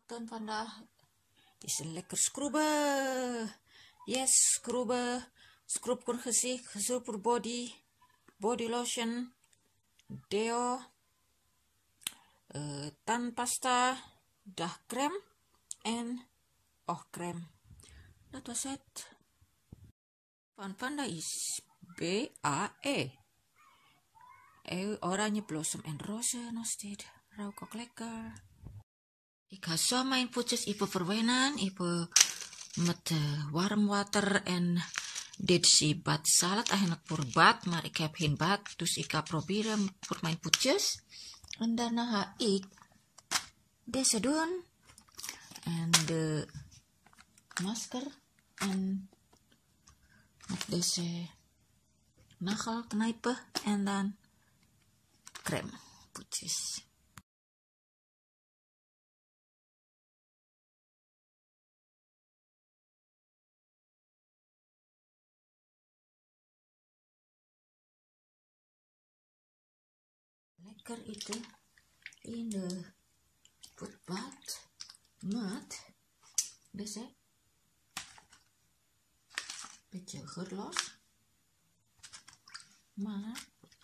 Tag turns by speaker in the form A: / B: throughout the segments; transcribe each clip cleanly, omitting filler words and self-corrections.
A: dan vandaag is een lekker scrubben. Yes, scrubben. Scrub voor gezicht, gezond voor body, body lotion, deo, tandpasta, dagcreme en oogcreme. Dat was het. Van Panda is BAE. Oranje blossom en roze nog steeds. Ruikt ook lekker. Ik ga zo mijn voetjes even verwennen. Even met warm water en dit is badsalad eigenlijk voor bad. Maar ik heb geen bad. Dus ik ga proberen voor mijn voetjes. En daarna ga ik deze doen. En de masker. En met deze nagel knijpen. En dan crème voetjes. Lekker eten in de voetbad met deze beetje geurloos, maar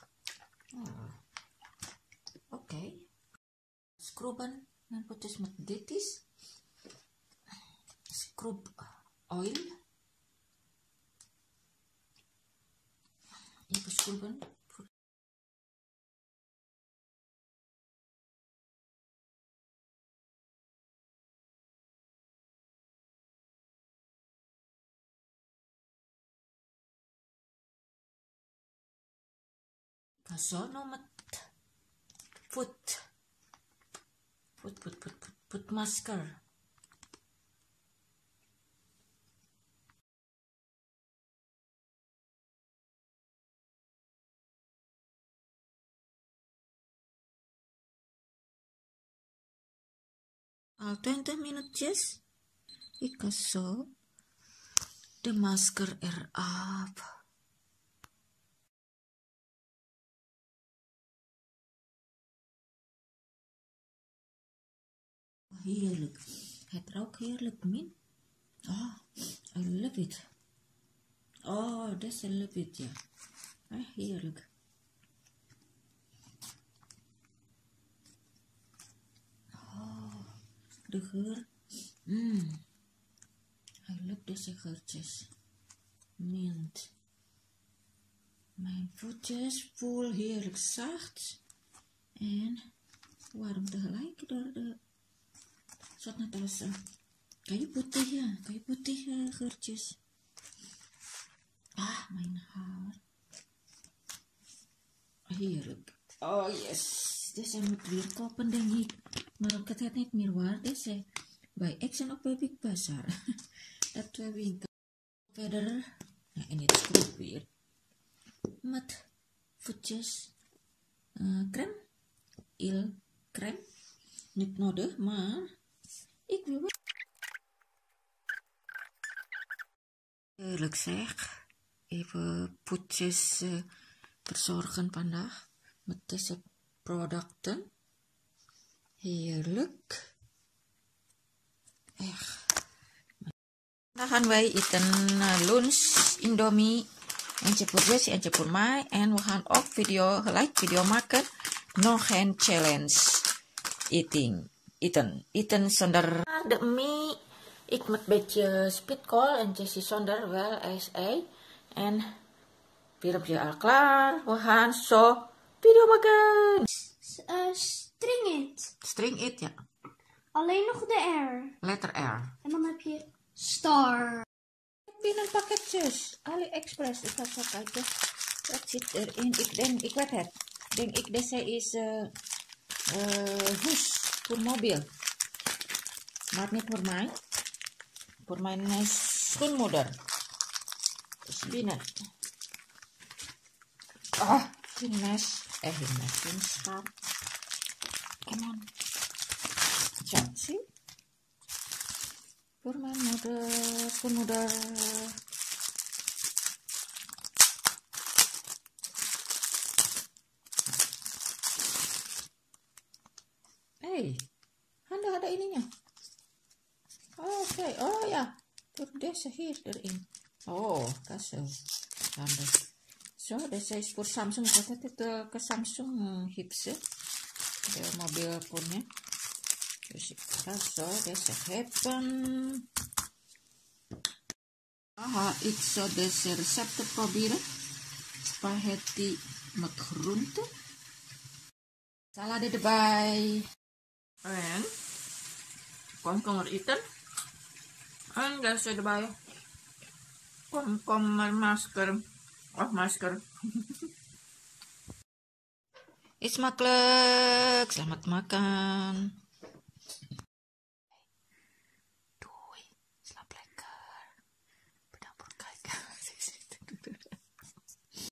A: oké. Scrubben mijn voetjes met dit is scrub oil. Even scrubben. Zo nog met voet masker. Al 20 minuutjes. Ik ga zo de masker eraf. Heerlijk. Het ruikt heerlijk, min. Oh, I love it. Oh, that's I love it, ja. Heerlijk. Oh, de geur. I love deze geurtjes. Mint. Mijn voetjes voel heerlijk zacht. En warm tegelijk door de soort net als kayu putih ya, kayu putih geurtjes. Ah, mijn haar. Heerlijk. Oh yes, deze moet weer kopen denk ik. Maar ik had het niet meer waar. Deze bij Action of bij Big Bazaar. Dat twee winkel. Verder, nou, en dit scrub weer. Met voetjes crème. Il crème. Niet nodig, maar ik wil wel. Heerlijk zeg. Even voetjes verzorgen vandaag. Met deze producten. Heerlijk. Echt. Dan gaan wij eten lunch Indomie. Eentje voor Jessie, eentje voor mij. En we gaan ook gelijk video maken. Nog een challenge. Eten zonder de mie. Ik met een beetje spitkool en Jessie zonder wel ei. En filmpje al klaar. We gaan zo video maken. String it, ja.
B: Alleen nog de R.
A: Letter R.
B: En dan heb je star.
A: Binnen pakketjes. AliExpress. Ik ga zo kijken. Wat zit erin? Ik weet het. Denk ik, deze is hoes voor mobiel. Maar niet voor mij. Voor mijn schoonmoeder. Dus binnen. Ah, geen mes. Geen mes. Geen schaap. Come on. Zo, zie. Voor mijn moeder, schoonmoeder. Hey, handa ada ininya. Oké, oh ja, voor deze hier erin. Oh, dat is zo handig. Zo, deze is voor Samsung. Ik had het ke Samsung hipse. De mobielpunya. Dus ik ga zo deze hebben. Ik zou deze recepten proberen. Spaghetti met groenten. Salade erbij. En komkommer eten. En deze erbij. Komkommer masker. Of masker. Is makkelijk. Selamat makan.